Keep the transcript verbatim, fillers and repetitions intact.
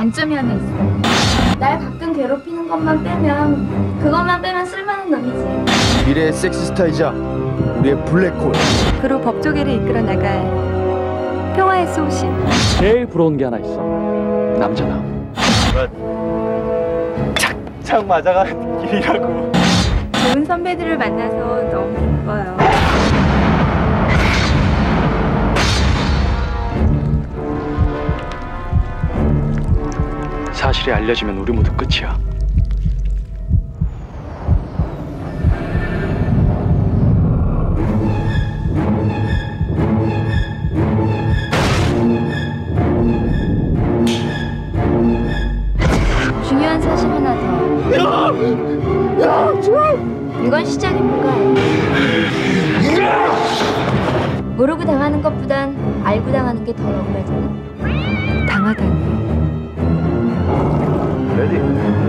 단점이 하나 있어. 날 가끔 괴롭히는 것만 빼면 그것만 빼면 쓸만한 놈이지. 미래의 섹시스타이자 우리의 블랙홀. 그로 법조계를 이끌어 나갈 평화의 소신. 제일 부러운 게 하나 있어. 남자다. 착착 맞아가는 느낌이라고. 좋은 선배들을 만나서 너무 기뻐요. 사실이 알려지면 우리 모두 끝이야. 중요한 사실 하나 더. 야! 야! 이건 시작인 거야. 모르고 당하는 것보단 알고 당하는 게 더 억울하잖아. 당하다니. 레디.